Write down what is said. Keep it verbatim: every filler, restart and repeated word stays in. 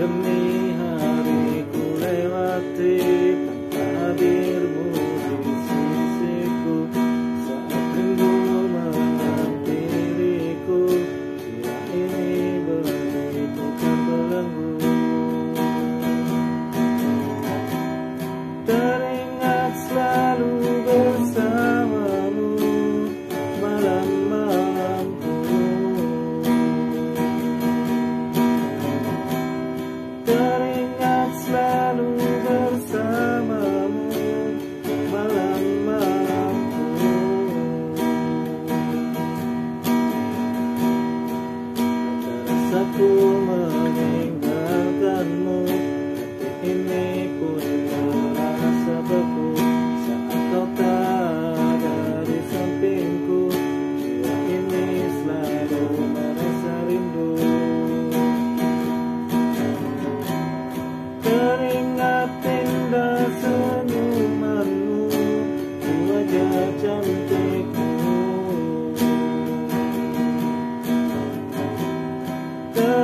demi hari ku lewati tanpa hadirmu di sisiku. Saat rindu menghampiriku, bila ini begitu terbelenggu. Teringat selalu bersamamu malam-malamku. Teringat selalu bersamamu malam-malamku. Terasa ku meninggalkanmu, hati ini pun terasa beku saat kau tak ada di sampingku. Jiwa ini selalu merasa rindu. Teringat indah senyumanmu di wajah cantikmu.